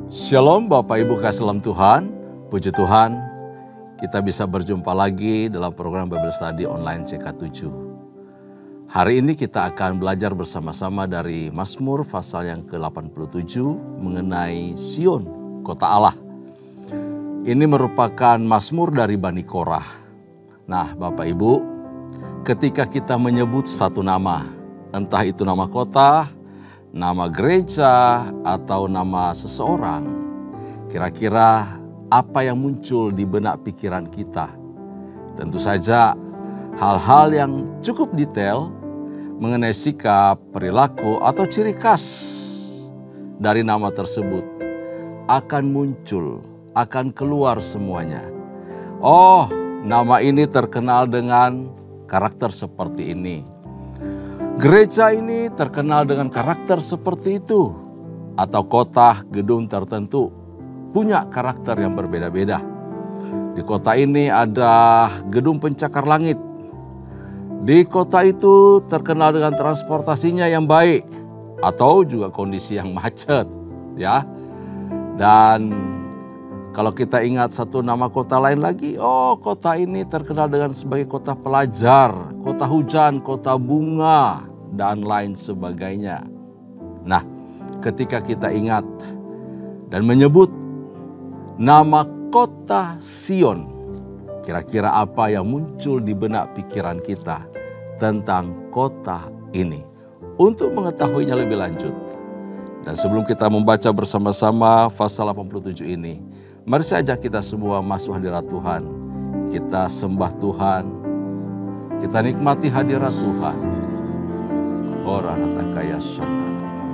Shalom Bapak Ibu kasih dalam Tuhan, puji Tuhan kita bisa berjumpa lagi dalam program Bible Study online CK7. Hari ini kita akan belajar bersama-sama dari Mazmur pasal yang ke-87 mengenai Sion, kota Allah. Ini merupakan Mazmur dari Bani Korah. Nah Bapak Ibu, ketika kita menyebut satu nama, entah itu nama kota, nama gereja, atau nama seseorang, kira-kira apa yang muncul di benak pikiran kita? Tentu saja hal-hal yang cukup detail mengenai sikap, perilaku, atau ciri khas dari nama tersebut akan muncul, akan keluar semuanya. Oh, nama ini terkenal dengan karakter seperti ini. Gereja ini terkenal dengan karakter seperti itu. Atau kota, gedung tertentu punya karakter yang berbeda-beda. Di kota ini ada gedung pencakar langit. Di kota itu terkenal dengan transportasinya yang baik. Atau juga kondisi yang macet. Ya. Dan kalau kita ingat satu nama kota lain lagi, oh kota ini terkenal dengan sebagai kota pelajar, kota hujan, kota bunga, dan lain sebagainya. Nah, ketika kita ingat dan menyebut nama kota Sion, kira-kira apa yang muncul di benak pikiran kita tentang kota ini? Untuk mengetahuinya lebih lanjut, dan sebelum kita membaca bersama-sama pasal 87 ini, mari saya ajak kita semua masuk hadirat Tuhan. Kita sembah Tuhan, kita nikmati hadirat Tuhan. Orang atakaya sana.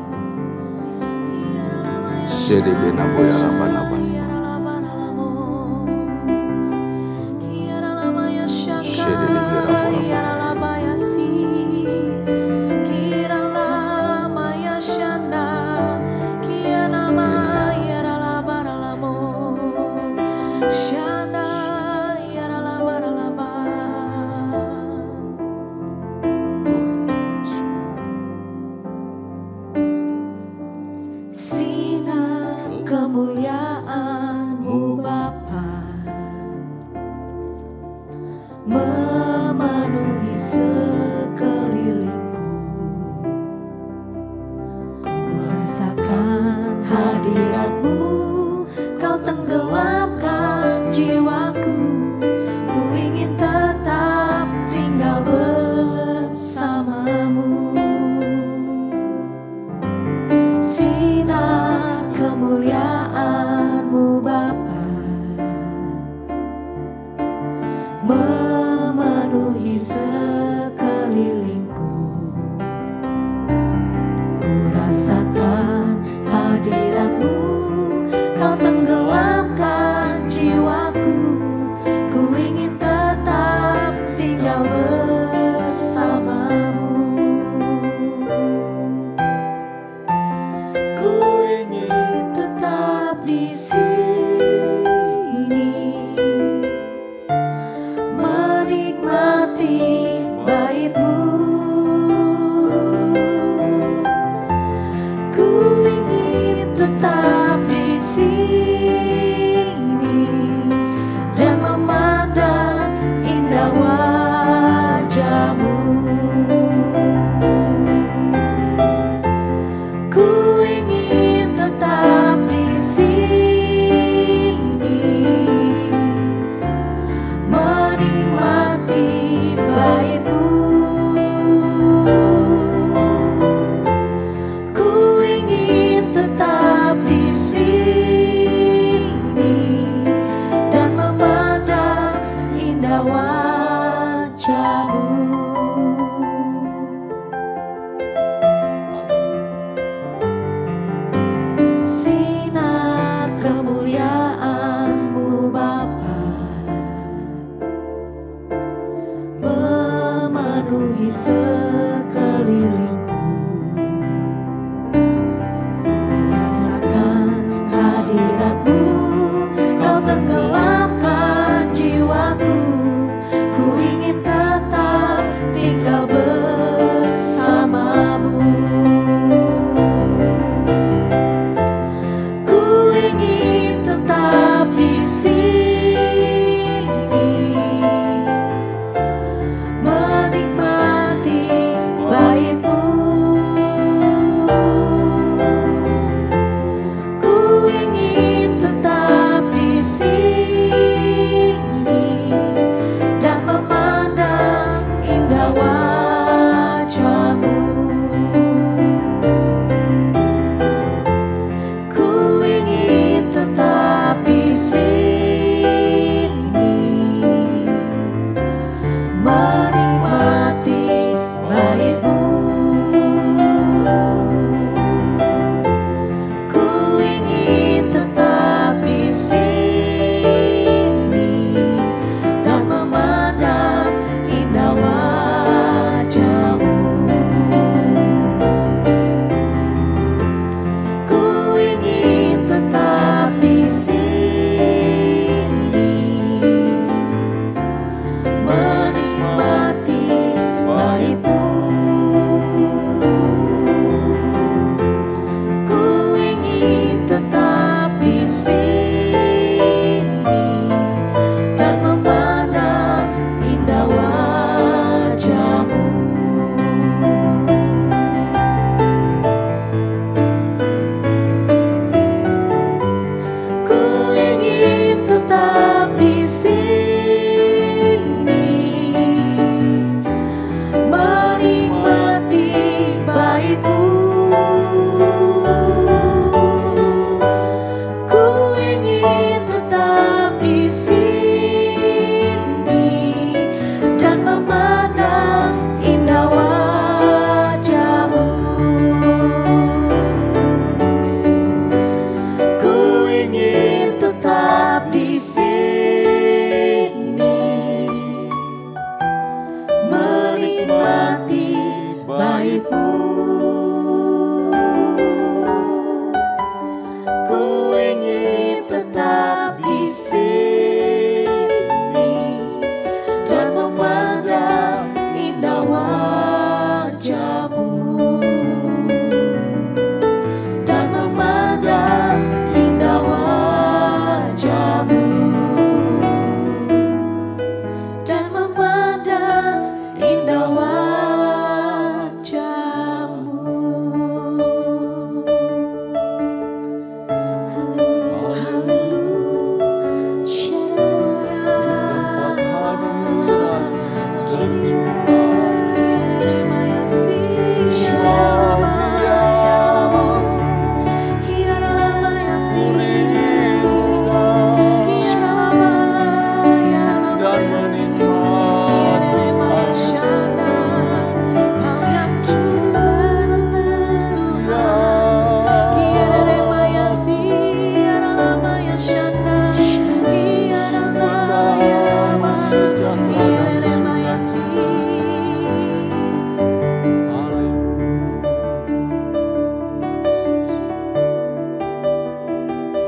Sedebe naboya rabanaba. Sedebe raboya. Kemuliaan-Mu Bapa memenuhi sekelilingku. Ku rasakan hadirat-Mu, Kau tenggelamkan jiwaku. Ku ingin tetap tinggal bersama-Mu. Sinar kemuliaan-Mu Bapa memenuhi sekelilingku. Ku rasakan hadirat-Mu, Kau tenggelamkan jiwaku. Ku ingin tetap tinggal bersama-Mu. Ku ingin tetap di sini, menikmati bait-Mu. Ku ingin tetap di sini dan memandang indah wajah-Mu. Ku ingin tetap di sini, menikmati bait-Mu. Ku ingin tetap di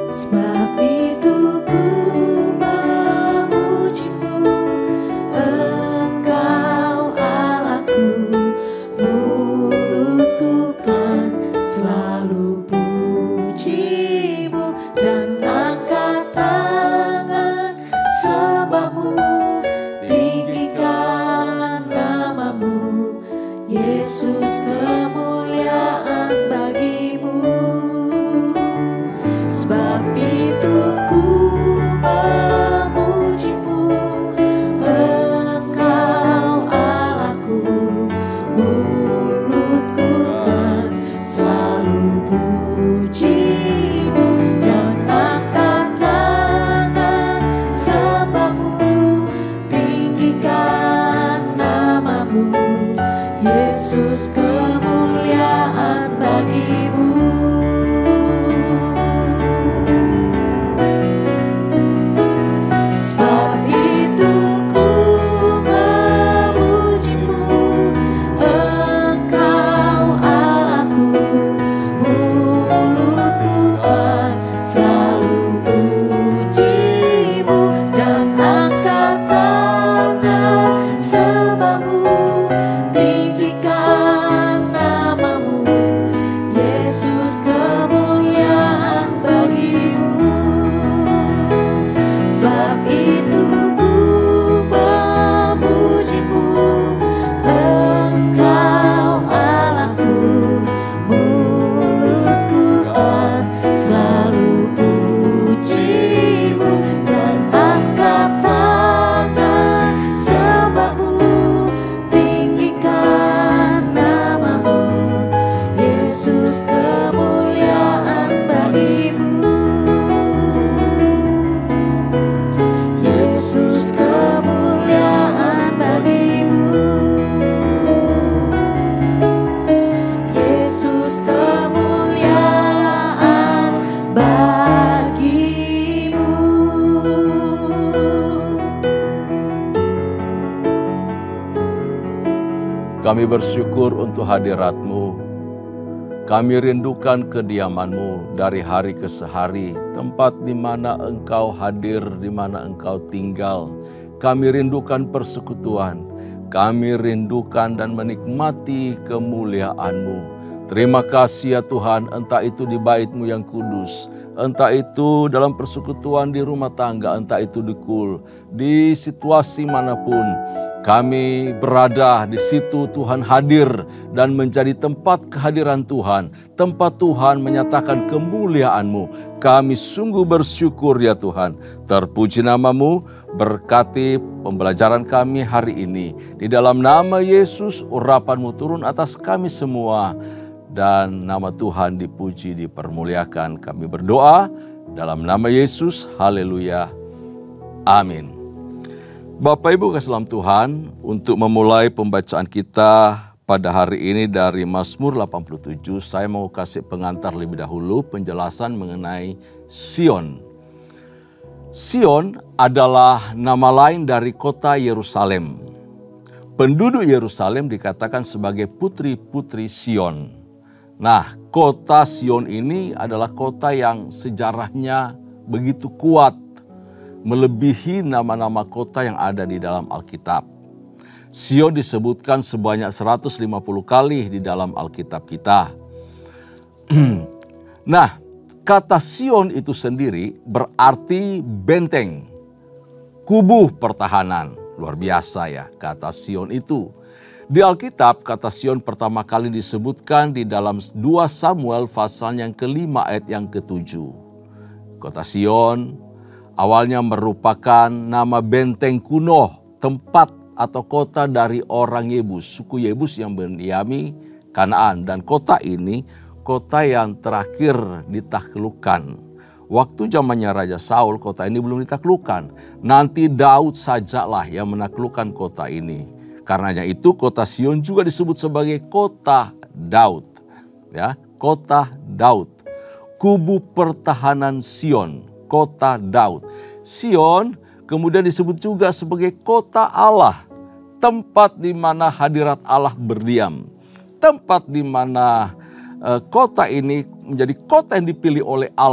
Sebab itu ku memuji-Mu, Engkau Allahku, mulutku kan selalu puji-Mu, dan angkat tangan sembah-Mu, tinggikan nama-Mu, Yesus, kemuliaan bagi-Mu. Sebab itu ku memuji-Mu, Engkau Allahku, mulutku kan selalu puji-Mu, dan angkat tangan sembah-Mu, tinggikan nama-Mu, Yesus, kemuliaan bagi-Mu. Sebab itu ku memuji-Mu, Engkau Allahku, mulutku kan selalu puji-Mu, dan angkat tangan sembah-Mu, tinggikan nama-Mu, Yesus, kemuliaan bagi-Mu. Sebab itu ku memuji-Mu, Engkau Allahku, mulutku kan selalu puji-Mu, dan angkat tangan sembah-Mu, tinggikan nama-Mu, Yesus, kemuliaan bagi-Mu. Yesus, kemuliaan bagi-Mu. Yesus, kemuliaan bagi-Mu. Kami bersyukur untuk hadirat-Mu. Kami rindukan kediaman-Mu dari hari ke hari, tempat di mana Engkau hadir, di mana Engkau tinggal. Kami rindukan persekutuan, kami rindukan dan menikmati kemuliaan-Mu. Terima kasih ya Tuhan, entah itu di bait-Mu yang kudus, entah itu dalam persekutuan di rumah tangga, entah itu di kul, di situasi manapun. Kami berada di situ, Tuhan hadir dan menjadi tempat kehadiran Tuhan. Tempat Tuhan menyatakan kemuliaan-Mu. Kami sungguh bersyukur ya Tuhan. Terpuji nama-Mu, berkati pembelajaran kami hari ini. Di dalam nama Yesus, urapan-Mu turun atas kami semua. Dan nama Tuhan dipuji, dipermuliakan. Kami berdoa dalam nama Yesus, haleluya, amin. Bapak Ibu kasih dalam Tuhan, untuk memulai pembacaan kita pada hari ini dari Mazmur 87, saya mau kasih pengantar lebih dahulu penjelasan mengenai Sion. Sion adalah nama lain dari kota Yerusalem. Penduduk Yerusalem dikatakan sebagai putri-putri Sion. Nah, kota Sion ini adalah kota yang sejarahnya begitu kuat, melebihi nama-nama kota yang ada di dalam Alkitab. Sion disebutkan sebanyak 150 kali di dalam Alkitab kita. Nah, kata Sion itu sendiri berarti benteng, kubu pertahanan. Luar biasa ya kata Sion itu. Di Alkitab kata Sion pertama kali disebutkan di dalam 2 Samuel pasal yang ke-5 ayat yang ke-7. Kota Sion awalnya merupakan nama benteng kuno, tempat atau kota dari orang Yebus, suku Yebus yang mendiami Kanaan. Dan kota ini kota yang terakhir ditaklukkan. Waktu zamannya Raja Saul, kota ini belum ditaklukkan. Nanti Daud sajalah yang menaklukkan kota ini. Karenanya itu kota Sion juga disebut sebagai kota Daud. Ya, kota Daud. Kubu pertahanan Sion, kota Daud. Sion kemudian disebut juga sebagai kota Allah, tempat di mana hadirat Allah berdiam. Tempat di mana kota ini menjadi kota yang dipilih oleh Allah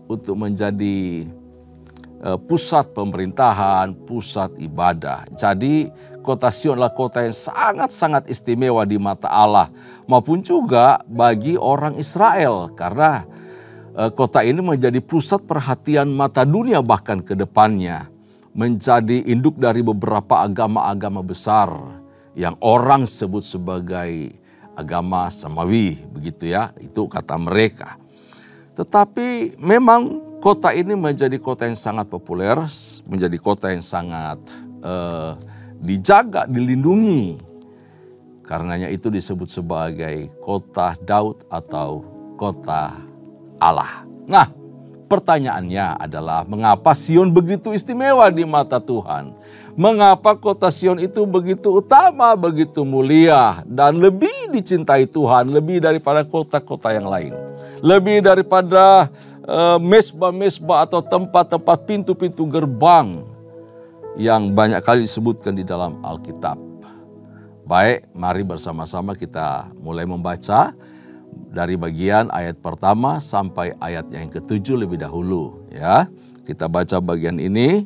untuk menjadi pusat pemerintahan, pusat ibadah. Jadi kota Sion adalah kota yang sangat-sangat istimewa di mata Allah maupun juga bagi orang Israel, karena kota ini menjadi pusat perhatian mata dunia bahkan ke depannya, menjadi induk dari beberapa agama-agama besar yang orang sebut sebagai agama samawi, begitu ya, itu kata mereka. Tetapi memang kota ini menjadi kota yang sangat populer, menjadi kota yang sangat dijaga, dilindungi. Karenanya itu disebut sebagai kota Daud atau kota Allah. Nah, pertanyaannya adalah mengapa Sion begitu istimewa di mata Tuhan? Mengapa kota Sion itu begitu utama, begitu mulia, dan lebih dicintai Tuhan, lebih daripada kota-kota yang lain? Lebih daripada mesbah-mesbah atau tempat-tempat pintu-pintu gerbang yang banyak kali disebutkan di dalam Alkitab. Baik, mari bersama-sama kita mulai membaca dari bagian ayat pertama sampai ayat yang ke-7 lebih dahulu, ya. Kita baca bagian ini.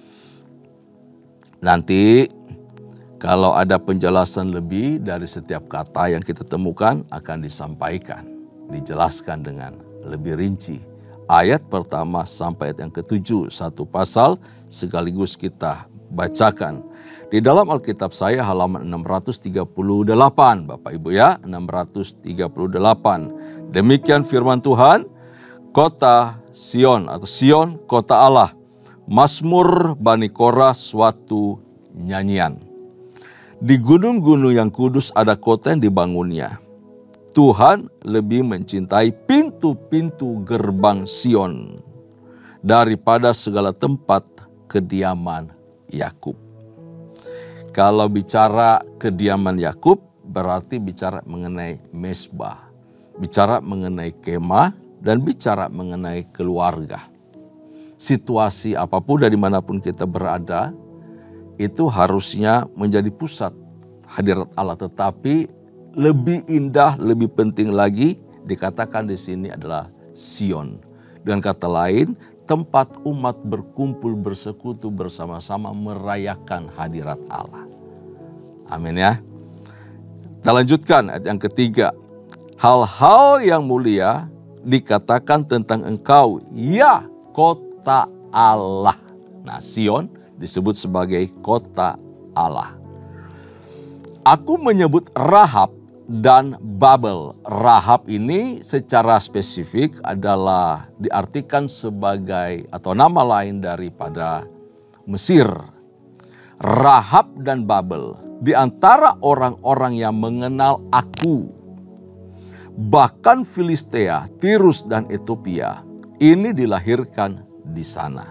Nanti kalau ada penjelasan lebih dari setiap kata yang kita temukan akan disampaikan, dijelaskan dengan lebih rinci. Ayat pertama sampai ayat yang ke-7, satu pasal sekaligus kita bacakan. Di dalam Alkitab saya halaman 638, Bapak Ibu ya, 638. Demikian firman Tuhan, kota Sion atau Sion, kota Allah. Mazmur Bani Korah, suatu nyanyian. Di gunung-gunung yang kudus ada kota yang dibangunnya. Tuhan lebih mencintai pintu-pintu gerbang Sion daripada segala tempat kediaman Yakub. Kalau bicara kediaman Yakub berarti bicara mengenai mesbah, bicara mengenai kemah, dan bicara mengenai keluarga. Situasi apapun dari manapun kita berada, itu harusnya menjadi pusat hadirat Allah. Tetapi lebih indah, lebih penting lagi dikatakan di sini adalah Sion. Dengan kata lain, tempat umat berkumpul bersekutu bersama-sama merayakan hadirat Allah. Amin ya. Kita lanjutkan ayat yang ketiga. Hal-hal yang mulia dikatakan tentang engkau, ya kota Allah. Nah, Sion disebut sebagai kota Allah. Aku menyebut Rahab dan Babel. Rahab ini secara spesifik adalah diartikan sebagai atau nama lain daripada Mesir. Rahab dan Babel di antara orang-orang yang mengenal aku. Bahkan Filistea, Tirus dan Ethiopia ini dilahirkan di sana.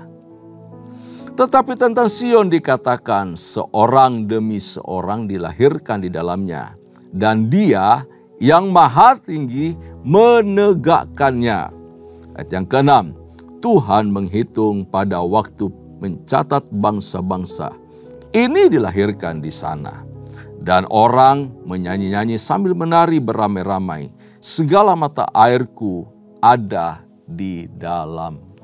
Tetapi tentang Sion dikatakan seorang demi seorang dilahirkan di dalamnya. Dan dia yang maha tinggi menegakkannya. Ayat yang ke-6. Tuhan menghitung pada waktu mencatat bangsa-bangsa. Ini dilahirkan di sana. Dan orang menyanyi-nyanyi sambil menari beramai-ramai. Segala mata airku ada di dalam.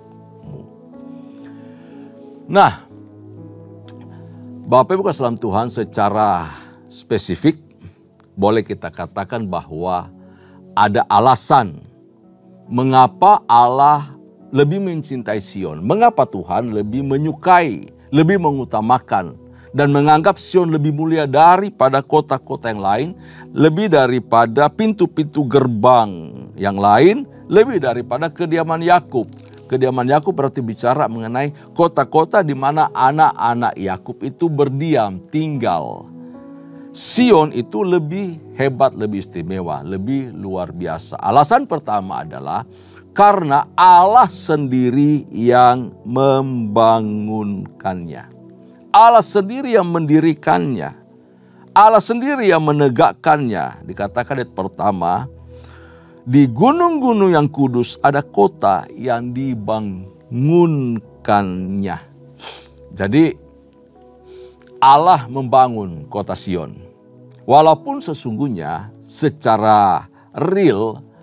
Nah, Bapak Ibu kasih dalam Tuhan, secara spesifik boleh kita katakan bahwa ada alasan mengapa Allah lebih mencintai Sion. Mengapa Tuhan lebih menyukai, lebih mengutamakan dan menganggap Sion lebih mulia daripada kota-kota yang lain, lebih daripada pintu-pintu gerbang yang lain, lebih daripada kediaman Yakub. Kediaman Yakub berarti bicara mengenai kota-kota di mana anak-anak Yakub itu berdiam, tinggal. Sion itu lebih hebat, lebih istimewa, lebih luar biasa. Alasan pertama adalah karena Allah sendiri yang membangunkannya. Allah sendiri yang mendirikannya. Allah sendiri yang menegakkannya. Dikatakan ayat pertama, di gunung-gunung yang kudus ada kota yang dibangunkannya. Jadi Allah membangun kota Sion. Walaupun sesungguhnya secara real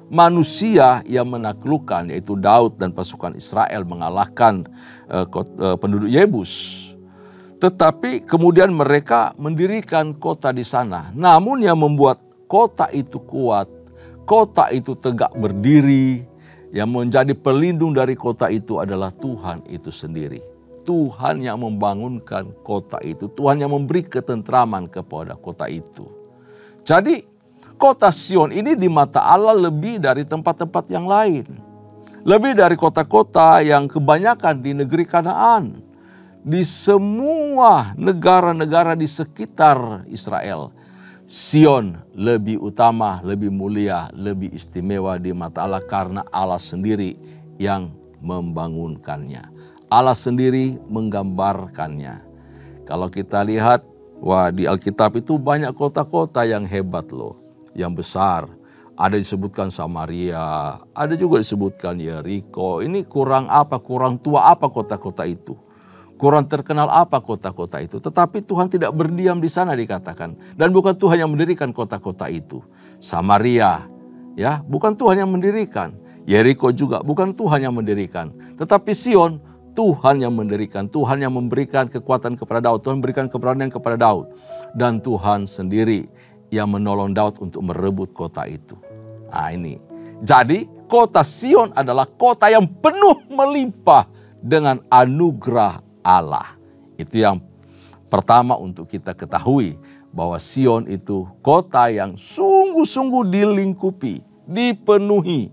manusia yang menaklukkan, yaitu Daud dan pasukan Israel mengalahkan penduduk Yebus. Tetapi kemudian mereka mendirikan kota di sana. Namun yang membuat kota itu kuat, kota itu tegak berdiri, yang menjadi pelindung dari kota itu adalah Tuhan itu sendiri. Tuhan yang membangunkan kota itu, Tuhan yang memberi ketentraman kepada kota itu. Jadi kota Sion ini di mata Allah lebih dari tempat-tempat yang lain. Lebih dari kota-kota yang kebanyakan di negeri Kanaan. Di semua negara-negara di sekitar Israel, Sion lebih utama, lebih mulia, lebih istimewa di mata Allah karena Allah sendiri yang membangunkannya. Allah sendiri menggambarkannya. Kalau kita lihat, di Alkitab itu banyak kota-kota yang hebat loh, yang besar. Ada disebutkan Samaria, ada juga disebutkan Yeriko. Ini kurang tua apa kota-kota itu? Kurang terkenal apa kota-kota itu? Tetapi Tuhan tidak berdiam di sana dikatakan. Dan bukan Tuhan yang mendirikan kota-kota itu. Samaria, ya, bukan Tuhan yang mendirikan. Yeriko juga bukan Tuhan yang mendirikan. Tetapi Sion, Tuhan yang mendirikan. Tuhan yang memberikan kekuatan kepada Daud. Tuhan memberikan keberanian kepada Daud. Dan Tuhan sendiri yang menolong Daud untuk merebut kota itu. Nah ini. Jadi kota Sion adalah kota yang penuh melimpah dengan anugerah Allah. Itu yang pertama untuk kita ketahui, bahwa Sion itu kota yang sungguh-sungguh dilingkupi, dipenuhi,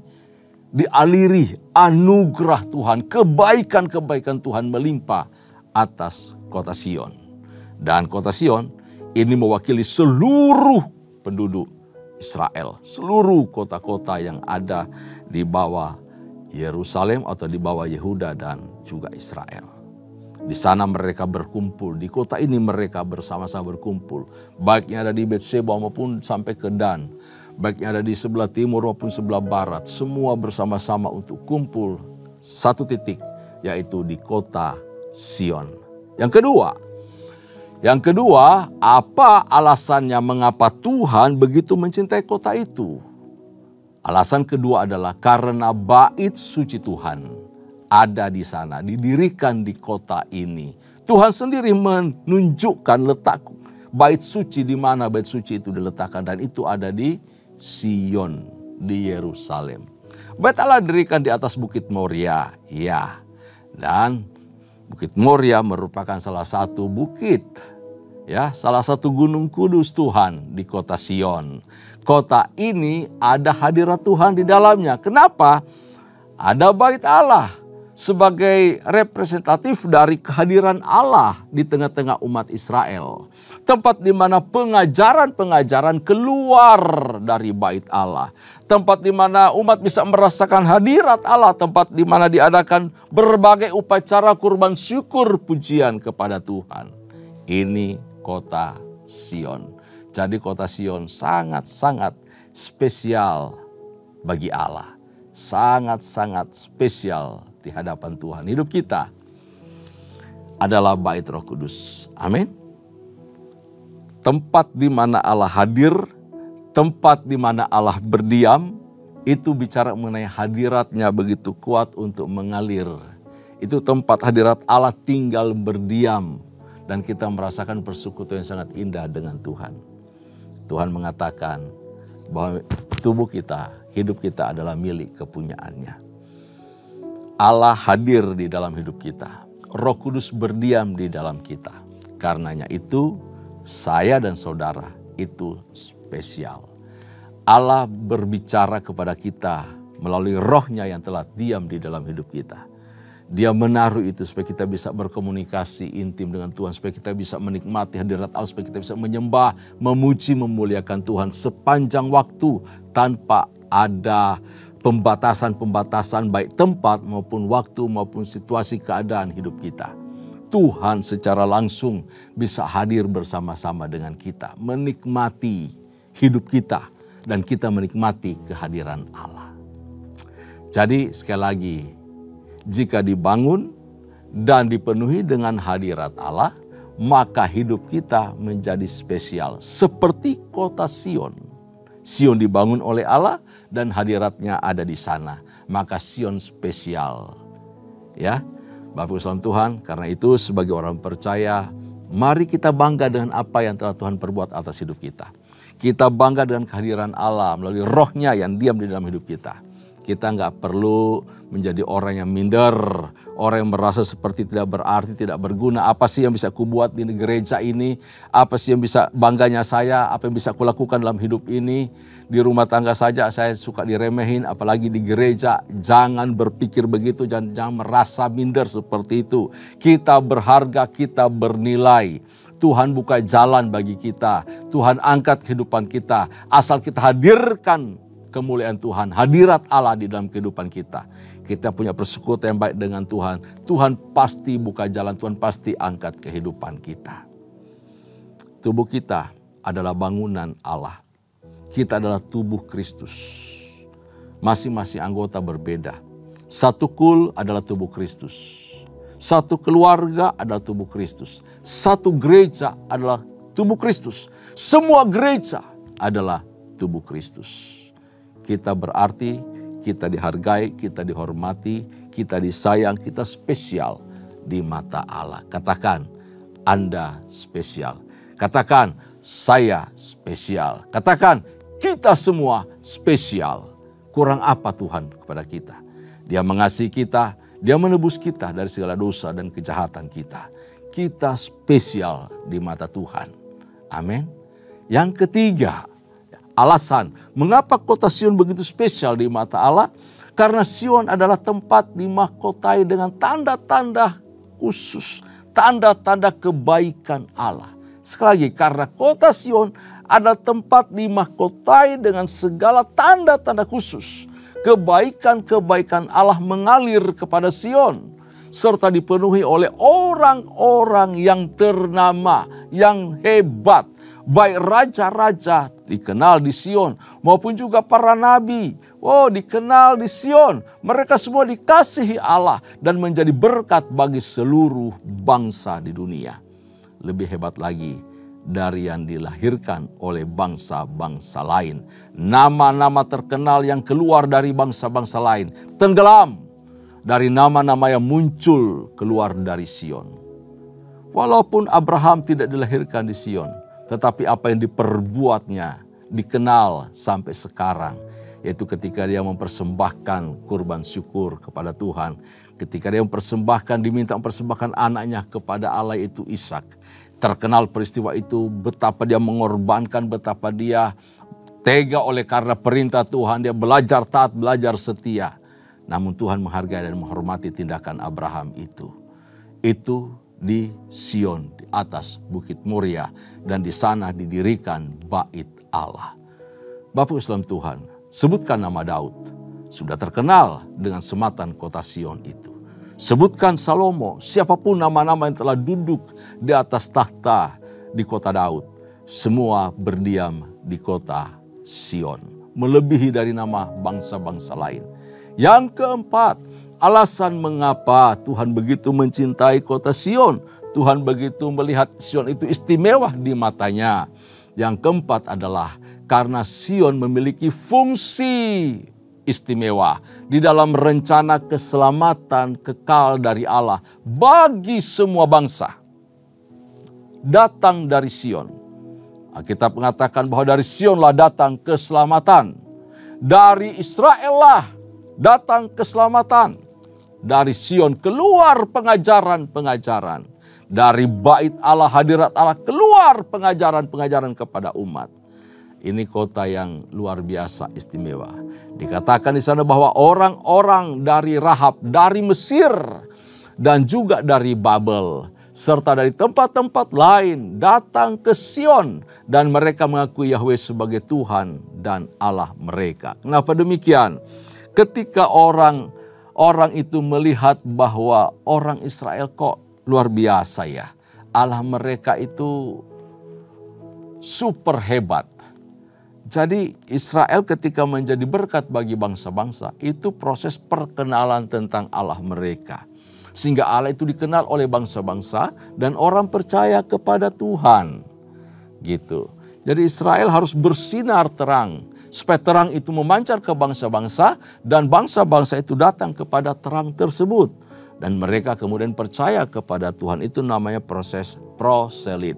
dialiri anugerah Tuhan, kebaikan-kebaikan Tuhan melimpah atas kota Sion. Dan kota Sion ini mewakili seluruh penduduk Israel, seluruh kota-kota yang ada di bawah Yerusalem atau di bawah Yehuda dan juga Israel. Di sana mereka berkumpul, di kota ini mereka bersama-sama berkumpul. Baiknya ada di Betseba maupun sampai ke Dan. Baiknya ada di sebelah timur maupun sebelah barat. Semua bersama-sama untuk kumpul satu titik, yaitu di kota Sion. Yang kedua, apa alasannya mengapa Tuhan begitu mencintai kota itu? Alasan kedua adalah karena bait suci Tuhan ada di sana, didirikan di kota ini. Tuhan sendiri menunjukkan letak bait suci, di mana bait suci itu diletakkan, dan itu ada di Sion, di Yerusalem. Bait Allah didirikan di atas Bukit Moria, ya. Dan Bukit Moria merupakan salah satu bukit, ya, salah satu gunung kudus Tuhan di kota Sion. Kota ini ada hadirat Tuhan di dalamnya. Kenapa? Ada bait Allah sebagai representatif dari kehadiran Allah di tengah-tengah umat Israel. Tempat di mana pengajaran-pengajaran keluar dari bait Allah. Tempat di mana umat bisa merasakan hadirat Allah. Tempat di mana diadakan berbagai upacara kurban syukur pujian kepada Tuhan. Ini kota Sion. Jadi kota Sion sangat-sangat spesial bagi Allah. Sangat-sangat spesial di hadapan Tuhan. Hidup kita adalah bait Roh Kudus. Amin. Tempat di mana Allah hadir, tempat di mana Allah berdiam, itu bicara mengenai hadiratnya begitu kuat untuk mengalir. Itu tempat hadirat Allah tinggal berdiam, dan kita merasakan persekutuan yang sangat indah dengan Tuhan. Tuhan mengatakan bahwa tubuh kita, hidup kita adalah milik kepunyaannya. Allah hadir di dalam hidup kita. Roh Kudus berdiam di dalam kita. Karenanya itu, saya dan saudara itu spesial. Allah berbicara kepada kita melalui rohnya yang telah diam di dalam hidup kita. Dia menaruh itu supaya kita bisa berkomunikasi intim dengan Tuhan. Supaya kita bisa menikmati hadirat Allah. Supaya kita bisa menyembah, memuji, memuliakan Tuhan sepanjang waktu tanpa ada pembatasan-pembatasan baik tempat maupun waktu maupun situasi keadaan hidup kita. Tuhan secara langsung bisa hadir bersama-sama dengan kita, menikmati hidup kita, dan kita menikmati kehadiran Allah. Jadi sekali lagi, jika dibangun dan dipenuhi dengan hadirat Allah, maka hidup kita menjadi spesial seperti kota Sion. Sion dibangun oleh Allah dan hadiratnya ada di sana. Maka Sion spesial. Ya, Bapak Ibu saudara Tuhan, karena itu sebagai orang percaya, mari kita bangga dengan apa yang telah Tuhan perbuat atas hidup kita. Kita bangga dengan kehadiran Allah melalui rohnya yang diam di dalam hidup kita. Kita nggak perlu menjadi orang yang minder, orang yang merasa seperti tidak berarti, tidak berguna. Apa sih yang bisa kubuat di gereja ini? Apa sih yang bisa bangganya saya? Apa yang bisa kulakukan dalam hidup ini? Di rumah tangga saja saya suka diremehin, apalagi di gereja. Jangan berpikir begitu, jangan merasa minder seperti itu. Kita berharga, kita bernilai. Tuhan buka jalan bagi kita. Tuhan angkat kehidupan kita. Asal kita hadirkan kemuliaan Tuhan, hadirat Allah di dalam kehidupan kita. Kita punya persekutuan yang baik dengan Tuhan. Tuhan pasti buka jalan, Tuhan pasti angkat kehidupan kita. Tubuh kita adalah bangunan Allah. Kita adalah tubuh Kristus. Masing-masing anggota berbeda. Satu kul adalah tubuh Kristus. Satu keluarga adalah tubuh Kristus. Satu gereja adalah tubuh Kristus. Semua gereja adalah tubuh Kristus. Kita berarti, kita dihargai, kita dihormati, kita disayang, kita spesial di mata Allah. Katakan, Anda spesial. Katakan, saya spesial. Katakan, kita semua spesial. Kurang apa Tuhan kepada kita? Dia mengasihi kita, Dia menebus kita dari segala dosa dan kejahatan kita. Kita spesial di mata Tuhan. Amin. Yang ketiga, alasan mengapa kota Sion begitu spesial di mata Allah? Karena Sion adalah tempat dimahkotai dengan tanda-tanda khusus, tanda-tanda kebaikan Allah. Sekali lagi, karena kota Sion adalah tempat dimahkotai dengan segala tanda-tanda khusus. Kebaikan-kebaikan Allah mengalir kepada Sion, serta dipenuhi oleh orang-orang yang ternama, yang hebat. Baik raja-raja dikenal di Sion, maupun juga para nabi. Dikenal di Sion. Mereka semua dikasihi Allah dan menjadi berkat bagi seluruh bangsa di dunia. Lebih hebat lagi dari yang dilahirkan oleh bangsa-bangsa lain. Nama-nama terkenal yang keluar dari bangsa-bangsa lain tenggelam dari nama-nama yang muncul keluar dari Sion. Walaupun Abraham tidak dilahirkan di Sion, tetapi apa yang diperbuatnya dikenal sampai sekarang. Yaitu ketika dia mempersembahkan kurban syukur kepada Tuhan. Ketika dia diminta mempersembahkan anaknya kepada Allah, yaitu Ishak. Terkenal peristiwa itu, betapa dia mengorbankan, betapa dia tega oleh karena perintah Tuhan. Dia belajar taat, belajar setia. Namun Tuhan menghargai dan menghormati tindakan Abraham itu. Itu di Sion, di atas Bukit Moria, dan di sana didirikan bait Allah. Bapak Islam Tuhan, sebutkan nama Daud, sudah terkenal dengan sematan kota Sion itu. Sebutkan Salomo, siapapun nama-nama yang telah duduk di atas tahta di kota Daud, semua berdiam di kota Sion, melebihi dari nama bangsa-bangsa lain. Yang keempat, alasan mengapa Tuhan begitu mencintai kota Sion. Tuhan begitu melihat Sion itu istimewa di matanya. Yang keempat adalah karena Sion memiliki fungsi istimewa di dalam rencana keselamatan kekal dari Allah bagi semua bangsa. Datang dari Sion. Alkitab mengatakan bahwa dari Sionlah datang keselamatan. Dari Israel lah datang keselamatan. Dari Sion keluar pengajaran-pengajaran. Dari bait Allah, hadirat Allah, keluar pengajaran-pengajaran kepada umat. Ini kota yang luar biasa istimewa. Dikatakan di sana bahwa orang-orang dari Rahab, dari Mesir, dan juga dari Babel, serta dari tempat-tempat lain datang ke Sion. Dan mereka mengakui Yahweh sebagai Tuhan dan Allah mereka. Kenapa demikian? Ketika orang itu melihat bahwa orang Israel kok luar biasa ya. Allah mereka itu super hebat. Jadi Israel ketika menjadi berkat bagi bangsa-bangsa, itu proses perkenalan tentang Allah mereka. Sehingga Allah itu dikenal oleh bangsa-bangsa dan orang percaya kepada Tuhan. Gitu. Jadi Israel harus bersinar terang supaya terang itu memancar ke bangsa-bangsa dan bangsa-bangsa itu datang kepada terang tersebut. Dan mereka kemudian percaya kepada Tuhan. Itu namanya proses proselit.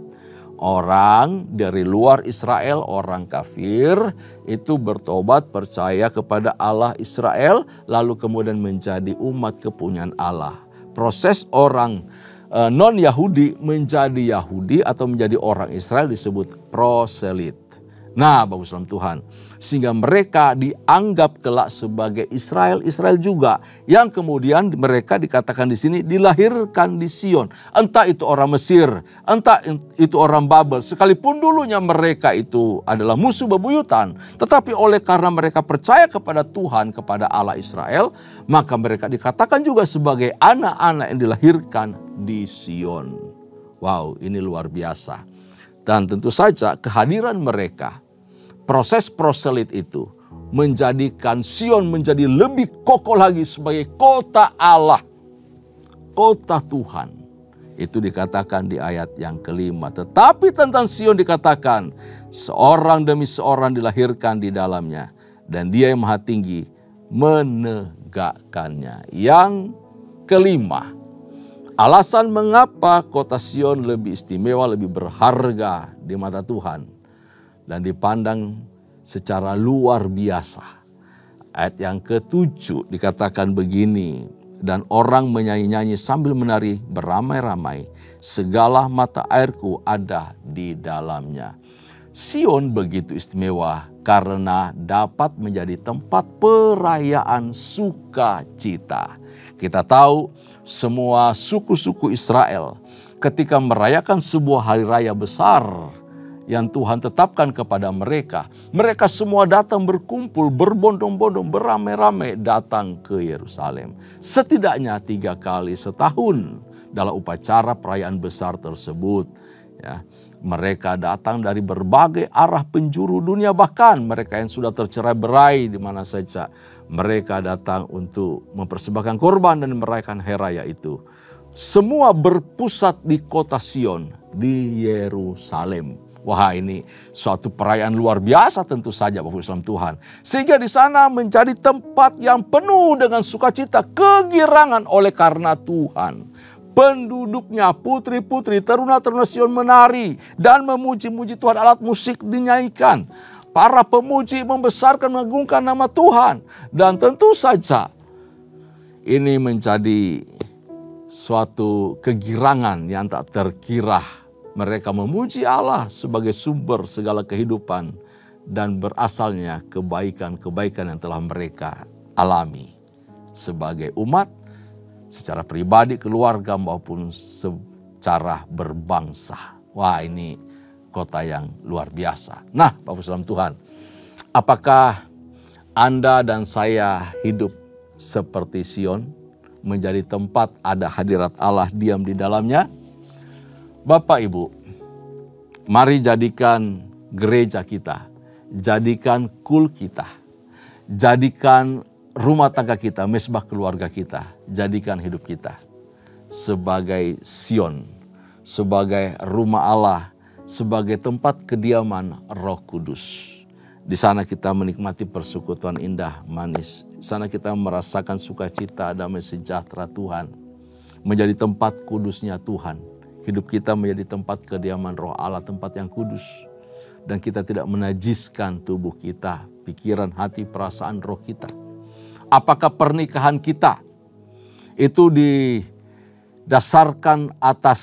Orang dari luar Israel, orang kafir itu bertobat percaya kepada Allah Israel lalu kemudian menjadi umat kepunyaan Allah. Proses orang non-Yahudi menjadi Yahudi atau menjadi orang Israel disebut proselit. Nah, Bapak Saudara Tuhan, sehingga mereka dianggap kelak sebagai Israel juga, yang kemudian mereka dikatakan di sini dilahirkan di Sion. Entah itu orang Mesir, entah itu orang Babel, sekalipun dulunya mereka itu adalah musuh bebuyutan, tetapi oleh karena mereka percaya kepada Tuhan, kepada Allah Israel, maka mereka dikatakan juga sebagai anak-anak yang dilahirkan di Sion. Wow, ini luar biasa. Dan tentu saja kehadiran mereka, proses proselit itu menjadikan Sion menjadi lebih kokoh lagi sebagai kota Allah, kota Tuhan. Itu dikatakan di ayat yang kelima. Tetapi tentang Sion dikatakan, seorang demi seorang dilahirkan di dalamnya, dan Dia yang Maha Tinggi menegakkannya. Yang kelima, alasan mengapa kota Sion lebih istimewa, lebih berharga di mata Tuhan dan dipandang secara luar biasa. Ayat yang ke-7 dikatakan begini, dan orang menyanyi-nyanyi sambil menari beramai-ramai, segala mata airku ada di dalamnya. Sion begitu istimewa karena dapat menjadi tempat perayaan sukacita. Kita tahu semua suku-suku Israel ketika merayakan sebuah hari raya besar yang Tuhan tetapkan kepada mereka, mereka semua datang berkumpul, berbondong-bondong, beramai-ramai datang ke Yerusalem. Setidaknya 3 kali setahun dalam upacara perayaan besar tersebut. Ya, mereka datang dari berbagai arah penjuru dunia, bahkan mereka yang sudah tercerai-berai di mana saja. Mereka datang untuk mempersembahkan korban dan merayakan hari raya itu. Semua berpusat di kota Sion, di Yerusalem. Wah, ini suatu perayaan luar biasa tentu saja Bapak Ibu Tuhan. Sehingga di sana menjadi tempat yang penuh dengan sukacita, kegirangan oleh karena Tuhan. Penduduknya, putri-putri, teruna-teruna Sion menari dan memuji-muji Tuhan, alat musik dinyanyikan. Para pemuji membesarkan mengagungkan nama Tuhan. Dan tentu saja ini menjadi suatu kegirangan yang tak terkira. Mereka memuji Allah sebagai sumber segala kehidupan dan berasalnya kebaikan-kebaikan yang telah mereka alami sebagai umat, secara pribadi, keluarga maupun secara berbangsa. Wah, ini kota yang luar biasa. Nah, Bapak Salam Tuhan, apakah Anda dan saya hidup seperti Sion, menjadi tempat ada hadirat Allah diam di dalamnya? Bapak Ibu, mari jadikan gereja kita, jadikan kul kita, jadikan rumah tangga kita, mesbah keluarga kita, jadikan hidup kita sebagai Sion, sebagai rumah Allah, sebagai tempat kediaman Roh Kudus. Di sana kita menikmati persekutuan indah, manis. Di sana kita merasakan sukacita, damai sejahtera Tuhan. Menjadi tempat kudusnya Tuhan. Hidup kita menjadi tempat kediaman Roh Allah, tempat yang kudus. Dan kita tidak menajiskan tubuh kita, pikiran, hati, perasaan, roh kita. Apakah pernikahan kita itu didasarkan atas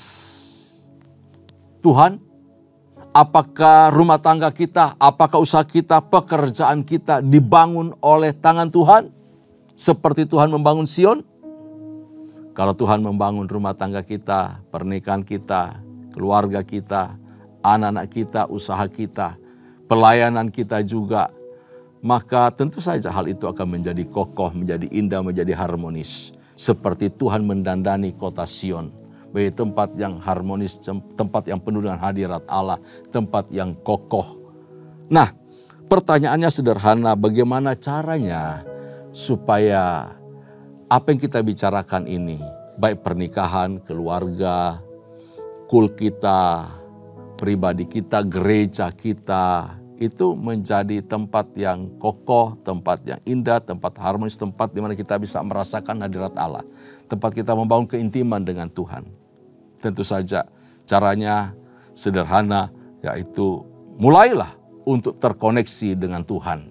Tuhan? Apakah rumah tangga kita, apakah usaha kita, pekerjaan kita dibangun oleh tangan Tuhan? Seperti Tuhan membangun Sion? Kalau Tuhan membangun rumah tangga kita, pernikahan kita, keluarga kita, anak-anak kita, usaha kita, pelayanan kita juga, maka tentu saja hal itu akan menjadi kokoh, menjadi indah, menjadi harmonis. Seperti Tuhan mendandani kota Sion, bagi tempat yang harmonis, tempat yang penuh dengan hadirat Allah, tempat yang kokoh. Nah, pertanyaannya sederhana, bagaimana caranya supaya apa yang kita bicarakan ini, baik pernikahan, keluarga, kul kita, pribadi kita, gereja kita, itu menjadi tempat yang kokoh, tempat yang indah, tempat harmonis, tempat di mana kita bisa merasakan hadirat Allah. Tempat kita membangun keintiman dengan Tuhan. Tentu saja caranya sederhana, yaitu mulailah untuk terkoneksi dengan Tuhan.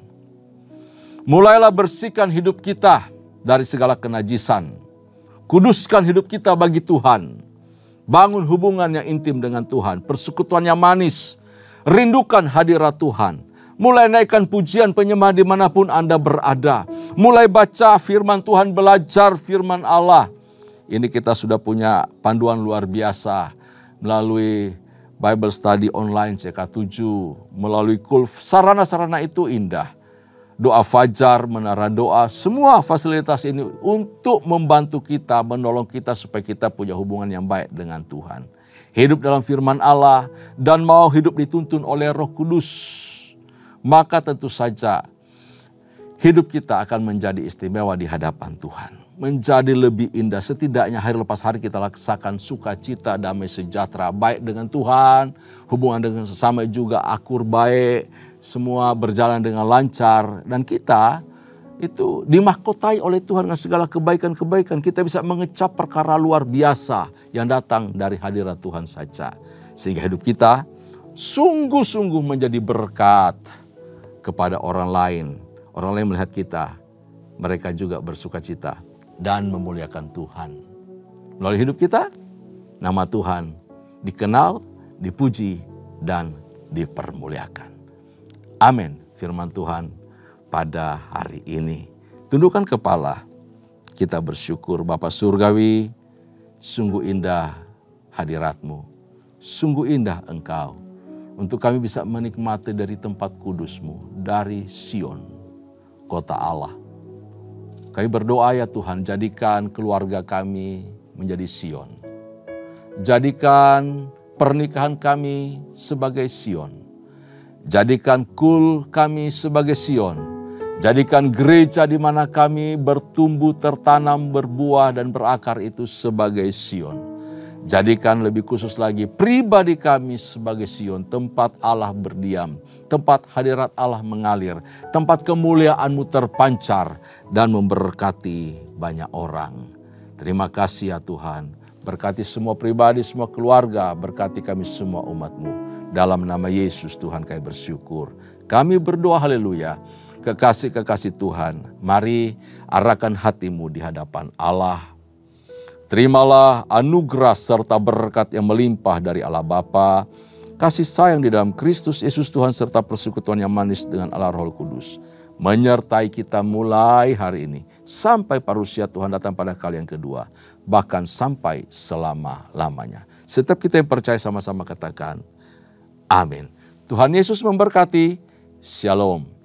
Mulailah bersihkan hidup kita dari segala kenajisan. Kuduskan hidup kita bagi Tuhan. Bangun hubungan yang intim dengan Tuhan. Persekutuan yang manis. Rindukan hadirat Tuhan. Mulai naikkan pujian penyembah dimanapun Anda berada. Mulai baca firman Tuhan, belajar firman Allah. Ini kita sudah punya panduan luar biasa melalui Bible Study Online CK7, melalui KULF. Sarana-sarana itu indah. Doa fajar, menara doa, semua fasilitas ini untuk membantu kita, menolong kita supaya kita punya hubungan yang baik dengan Tuhan. Hidup dalam firman Allah dan mau hidup dituntun oleh Roh Kudus. Maka tentu saja hidup kita akan menjadi istimewa di hadapan Tuhan. Menjadi lebih indah, setidaknya hari lepas hari kita rasakan sukacita, damai sejahtera, baik dengan Tuhan, hubungan dengan sesama juga akur baik, semua berjalan dengan lancar, dan kita itu dimahkotai oleh Tuhan dengan segala kebaikan-kebaikan. Kita bisa mengecap perkara luar biasa yang datang dari hadirat Tuhan saja. Sehingga hidup kita sungguh-sungguh menjadi berkat kepada orang lain. Orang lain melihat kita, mereka juga bersukacita dan memuliakan Tuhan. Melalui hidup kita, nama Tuhan dikenal, dipuji, dan dipermuliakan. Amin. Firman Tuhan pada hari ini. Tundukkan kepala, kita bersyukur Bapa Surgawi, sungguh indah hadirat-Mu, sungguh indah Engkau. Untuk kami bisa menikmati dari tempat kudus-Mu, dari Sion, kota Allah. Kami berdoa ya Tuhan, jadikan keluarga kami menjadi Sion. Jadikan pernikahan kami sebagai Sion. Jadikan KUL kami sebagai Sion. Jadikan gereja di mana kami bertumbuh, tertanam, berbuah, dan berakar itu sebagai Sion. Jadikan lebih khusus lagi pribadi kami sebagai Sion, tempat Allah berdiam, tempat hadirat Allah mengalir, tempat kemuliaan-Mu terpancar dan memberkati banyak orang. Terima kasih ya Tuhan. Berkati semua pribadi, semua keluarga, berkati kami semua umat-Mu. Dalam nama Yesus Tuhan kami bersyukur. Kami berdoa haleluya. Kekasih-kekasih Tuhan, mari arahkan hatimu di hadapan Allah. Terimalah anugerah serta berkat yang melimpah dari Allah Bapa, kasih sayang di dalam Kristus Yesus Tuhan serta persekutuan yang manis dengan Allah Roh Kudus. Menyertai kita mulai hari ini sampai parusia Tuhan datang pada kali yang kedua. Bahkan sampai selama-lamanya. Setiap kita yang percaya sama-sama katakan, amin. Tuhan Yesus memberkati. Shalom.